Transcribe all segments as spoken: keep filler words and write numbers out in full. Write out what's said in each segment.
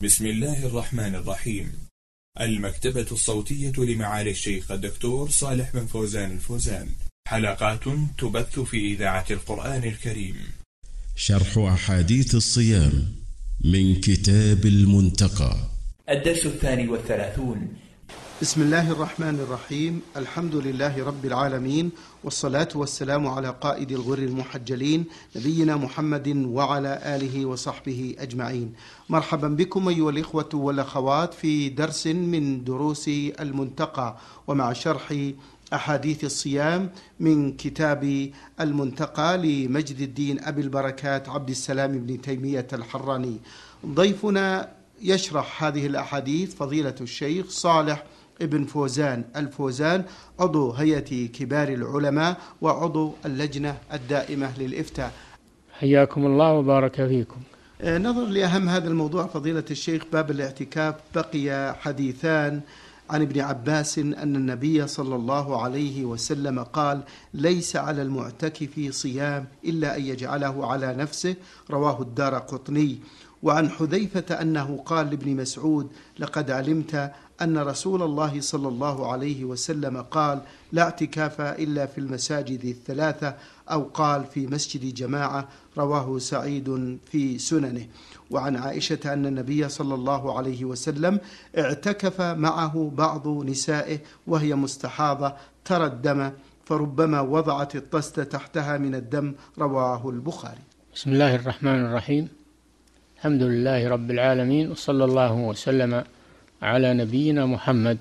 بسم الله الرحمن الرحيم. المكتبة الصوتية لمعالي الشيخ الدكتور صالح بن فوزان الفوزان، حلقات تبث في إذاعة القرآن الكريم. شرح أحاديث الصيام من كتاب المنتقى، الدرس الثاني والثلاثون. بسم الله الرحمن الرحيم. الحمد لله رب العالمين، والصلاة والسلام على قائد الغر المحجلين نبينا محمد وعلى آله وصحبه أجمعين. مرحبا بكم أيها الإخوة والأخوات في درس من دروس المنتقى، ومع شرح أحاديث الصيام من كتاب المنتقى لمجد الدين أبي البركات عبد السلام بن تيمية الحراني. ضيفنا يشرح هذه الأحاديث فضيلة الشيخ صالح ابن فوزان الفوزان، عضو هيئة كبار العلماء وعضو اللجنة الدائمة للإفتاء. حياكم الله وبارك فيكم. نظر لأهم هذا الموضوع فضيلة الشيخ، باب الاعتكاف، بقي حديثان عن ابن عباس أن النبي صلى الله عليه وسلم قال: ليس على المعتكف صيام إلا أن يجعله على نفسه، رواه الدارقطني. وعن حذيفة أنه قال لابن مسعود: لقد علمت أن رسول الله صلى الله عليه وسلم قال: لا اعتكاف إلا في المساجد الثلاثة، أو قال في مسجد جماعة، رواه سعيد في سننه. وعن عائشة أن النبي صلى الله عليه وسلم اعتكف معه بعض نسائه وهي مستحاضة ترى الدم، فربما وضعت الطست تحتها من الدم، رواه البخاري. بسم الله الرحمن الرحيم. الحمد لله رب العالمين، وصلى الله وسلم على نبينا محمد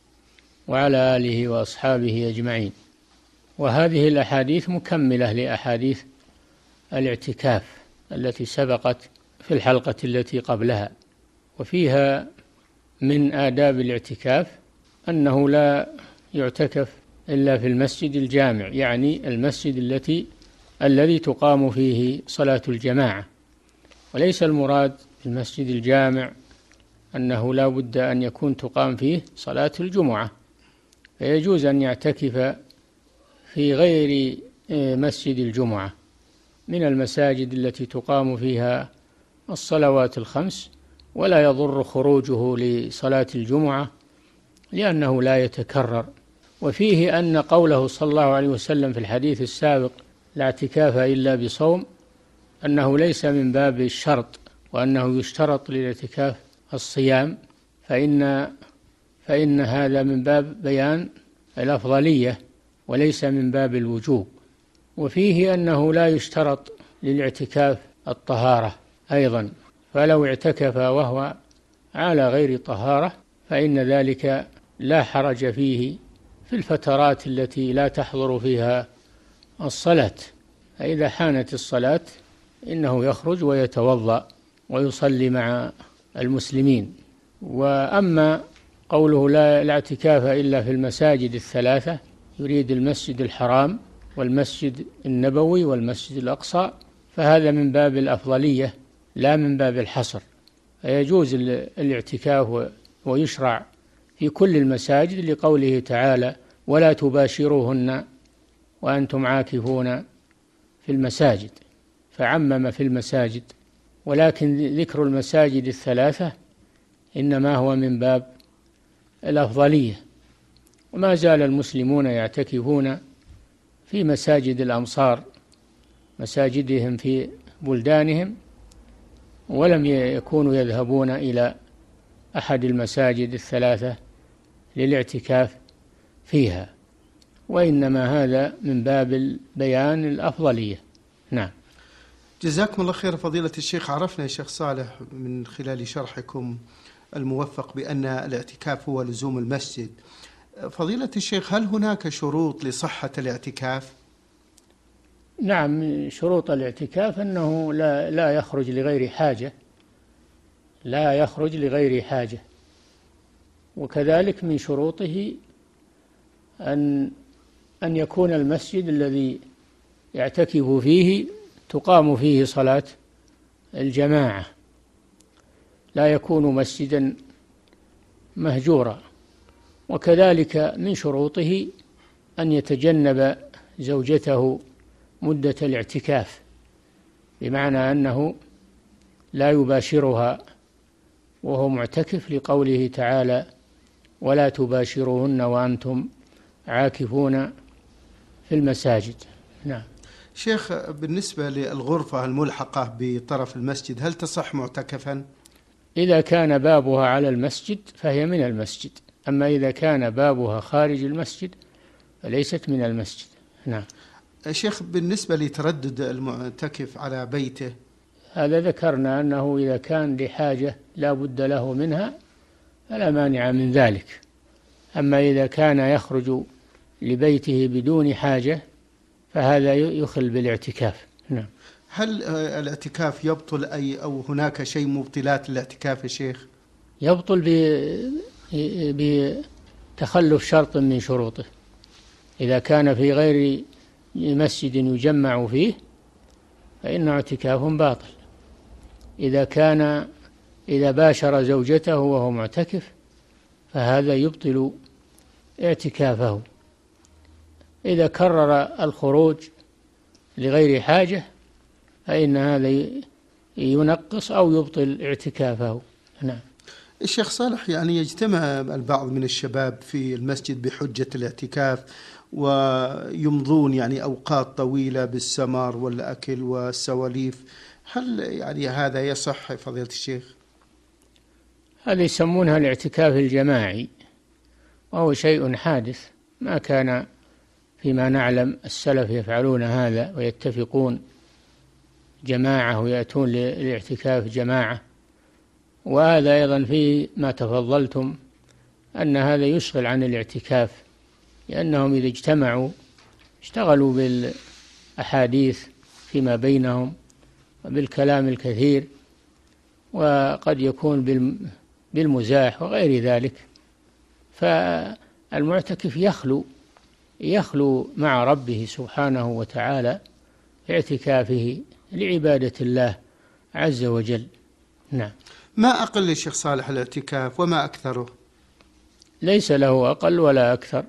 وعلى آله وأصحابه أجمعين. وهذه الأحاديث مكملة لأحاديث الاعتكاف التي سبقت في الحلقة التي قبلها. وفيها من آداب الاعتكاف أنه لا يعتكف إلا في المسجد الجامع، يعني المسجد التي الذي تقام فيه صلاة الجماعة. وليس المراد في المسجد الجامع أنه لا بد أن يكون تقام فيه صلاة الجمعة، فيجوز أن يعتكف في غير مسجد الجمعة من المساجد التي تقام فيها الصلوات الخمس، ولا يضر خروجه لصلاة الجمعة لأنه لا يتكرر. وفيه أن قوله صلى الله عليه وسلم في الحديث السابق: لا اعتكاف إلا بصوم، أنه ليس من باب الشرط، وأنه يشترط للاعتكاف الصيام، فإن فإن هذا من باب بيان الأفضلية وليس من باب الوجوب. وفيه أنه لا يشترط للاعتكاف الطهارة أيضا، فلو اعتكف وهو على غير طهارة فإن ذلك لا حرج فيه في الفترات التي لا تحضر فيها الصلاة. فإذا حانت الصلاة إنه يخرج ويتوضأ ويصلي مع المسلمين. وأما قوله لا اعتكاف إلا في المساجد الثلاثة، يريد المسجد الحرام والمسجد النبوي والمسجد الأقصى، فهذا من باب الأفضلية لا من باب الحصر، فيجوز الاعتكاف ويشرع في كل المساجد لقوله تعالى: ولا تباشروهن وأنتم عاكفون في المساجد، فعمم في المساجد. ولكن ذكر المساجد الثلاثة إنما هو من باب الأفضلية. وما زال المسلمون يعتكفون في مساجد الأمصار، مساجدهم في بلدانهم، ولم يكونوا يذهبون إلى أحد المساجد الثلاثة للاعتكاف فيها، وإنما هذا من باب بيان الأفضلية. نعم. جزاكم الله خير فضيلة الشيخ. عرفنا يا شيخ صالح من خلال شرحكم الموفق بأن الاعتكاف هو لزوم المسجد. فضيلة الشيخ، هل هناك شروط لصحة الاعتكاف؟ نعم، شروط الاعتكاف أنه لا, لا يخرج لغير حاجة، لا يخرج لغير حاجة. وكذلك من شروطه أن أن يكون المسجد الذي يعتكف فيه تقام فيه صلاة الجماعة، لا يكون مسجدا مهجورا. وكذلك من شروطه أن يتجنب زوجته مدة الاعتكاف، بمعنى أنه لا يباشرها وهو معتكف لقوله تعالى ولا تباشروهن وأنتم عاكفون في المساجد. نعم. شيخ، بالنسبة للغرفة الملحقة بطرف المسجد هل تصح معتكفا؟ إذا كان بابها على المسجد فهي من المسجد، أما إذا كان بابها خارج المسجد فليست من المسجد. نعم. شيخ، بالنسبة لتردد المعتكف على بيته، هذا ذكرنا أنه إذا كان لحاجة لا بد له منها فلا مانع من ذلك، أما إذا كان يخرج لبيته بدون حاجة فهذا يخل بالاعتكاف. نعم. هل الاعتكاف يبطل أي أو هناك شيء مبطلات الاعتكاف يا شيخ؟ يبطل بتخلف شرط من شروطه. إذا كان في غير مسجد يجمع فيه فإنه اعتكاف باطل. إذا كان إذا باشر زوجته وهو معتكف فهذا يبطل اعتكافه. إذا كرر الخروج لغير حاجة فإن هذا ينقص أو يبطل اعتكافه. نعم. الشيخ صالح، يعني يجتمع البعض من الشباب في المسجد بحجة الاعتكاف ويمضون يعني أوقات طويلة بالسمر والأكل والسواليف، هل يعني هذا يصح فضيلة الشيخ؟ هذا يسمونها الاعتكاف الجماعي، وهو شيء حادث، ما كان فيما نعلم السلف يفعلون هذا ويتفقون جماعة ويأتون للاعتكاف جماعة. وهذا أيضا في ما تفضلتم أن هذا يشغل عن الاعتكاف، لأنهم إذا اجتمعوا اشتغلوا بالأحاديث فيما بينهم وبالكلام الكثير، وقد يكون بالمزاح وغير ذلك. فالمعتكف يخلو يخلو مع ربه سبحانه وتعالى في اعتكافه لعبادة الله عز وجل. نعم. ما أقل الشيخ صالح الاعتكاف وما أكثره؟ ليس له أقل ولا أكثر،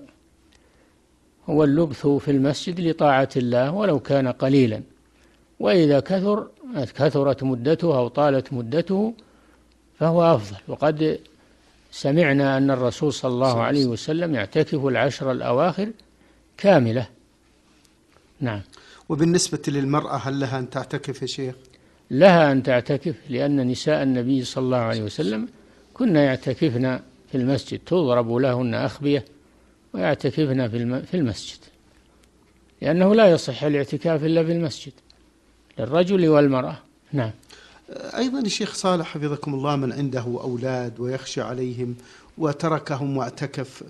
هو اللبث في المسجد لطاعة الله ولو كان قليلا، وإذا كثر كثرت مدته أو طالت مدته فهو أفضل. وقد سمعنا أن الرسول صلى الله عليه وسلم يعتكف العشر الأواخر كاملة. نعم. وبالنسبة للمرأة هل لها أن تعتكف يا شيخ؟ لها أن تعتكف، لأن نساء النبي صلى الله عليه وسلم كنا يعتكفن في المسجد، تضرب لهن أخبية ويعتكفن في المسجد، لأنه لا يصح الاعتكاف إلا في المسجد للرجل والمرأة. نعم. أيضا الشيخ صالح حفظكم الله، من عنده أولاد ويخشى عليهم وتركهم واعتكف،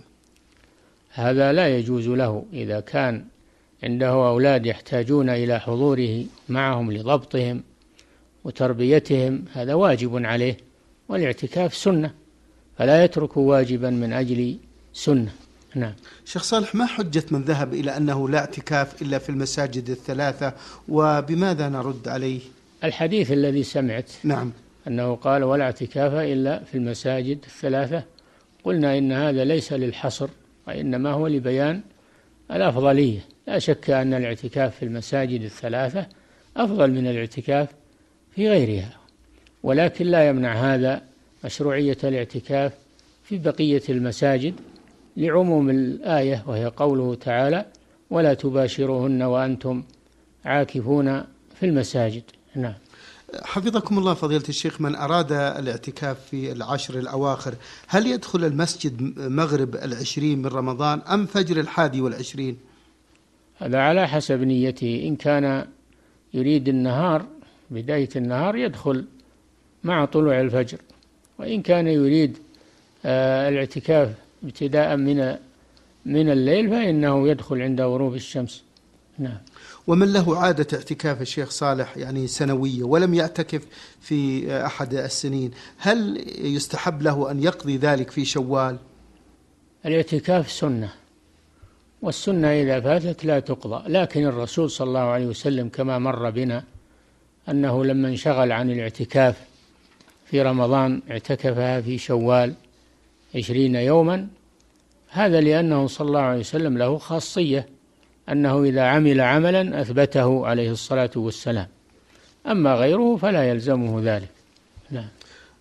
هذا لا يجوز له. إذا كان عنده أولاد يحتاجون إلى حضوره معهم لضبطهم وتربيتهم هذا واجب عليه، والاعتكاف سنة، فلا يترك واجبا من أجل سنة. نعم. شيخ صالح، ما حجة من ذهب إلى أنه لا اعتكاف إلا في المساجد الثلاثة، وبماذا نرد عليه؟ الحديث الذي سمعت. نعم. أنه قال ولا اعتكاف إلا في المساجد الثلاثة، قلنا إن هذا ليس للحصر وإنما هو لبيان الأفضلية. لا شك أن الاعتكاف في المساجد الثلاثة أفضل من الاعتكاف في غيرها، ولكن لا يمنع هذا مشروعية الاعتكاف في بقية المساجد لعموم الآية، وهي قوله تعالى ولا تباشروهن وأنتم عاكفون في المساجد. نعم. حفظكم الله فضيلة الشيخ، من أراد الاعتكاف في العشر الأواخر هل يدخل المسجد مغرب العشرين من رمضان أم فجر الحادي والعشرين؟ هذا على حسب نيته. إن كان يريد النهار بداية النهار يدخل مع طلوع الفجر، وإن كان يريد آه الاعتكاف ابتداء من من الليل فإنه يدخل عند غروب الشمس. نعم. ومن له عادة اعتكاف الشيخ صالح يعني سنوية ولم يعتكف في أحد السنين، هل يستحب له أن يقضي ذلك في شوال؟ الاعتكاف سنة، والسنة إذا فاتت لا تقضى، لكن الرسول صلى الله عليه وسلم كما مر بنا أنه لما انشغل عن الاعتكاف في رمضان اعتكفها في شوال عشرين يوما، هذا لأنه صلى الله عليه وسلم له خاصية أنه إذا عمل عملا أثبته عليه الصلاة والسلام، أما غيره فلا يلزمه ذلك. لا.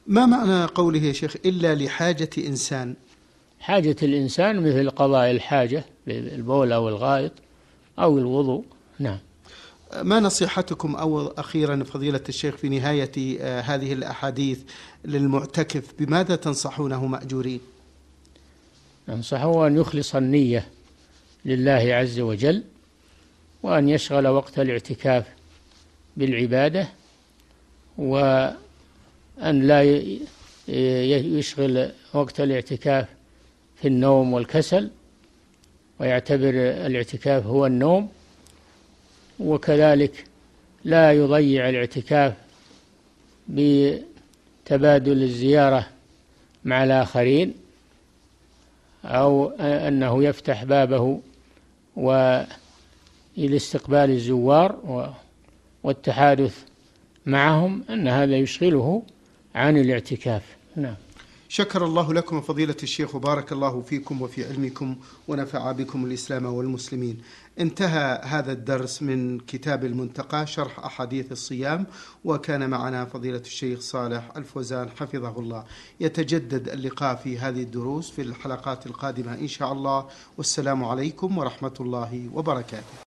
ما معنى قوله يا شيخ إلا لحاجة إنسان؟ حاجة الإنسان مثل قضاء الحاجة بالبول أو الغائط أو الوضوء. نعم. ما نصيحتكم أو أخيرا فضيلة الشيخ في نهاية هذه الأحاديث للمعتكف، بماذا تنصحونه مأجورين؟ ننصحه أن يخلص النية لله عز وجل، وأن يشغل وقت الاعتكاف بالعبادة، وأن لا يشغل وقت الاعتكاف في النوم والكسل، ويعتبر الاعتكاف هو النوم، وكذلك لا يضيع الاعتكاف بتبادل الزيارة مع الآخرين، أو أنه يفتح بابه ولاستقبال الزوار والتحادث معهم، أن هذا يشغله عن الاعتكاف. نعم. شكر الله لكم فضيلة الشيخ وبارك الله فيكم وفي علمكم ونفع بكم الإسلام والمسلمين. انتهى هذا الدرس من كتاب المنتقى شرح أحاديث الصيام، وكان معنا فضيلة الشيخ صالح الفوزان حفظه الله. يتجدد اللقاء في هذه الدروس في الحلقات القادمة إن شاء الله، والسلام عليكم ورحمة الله وبركاته.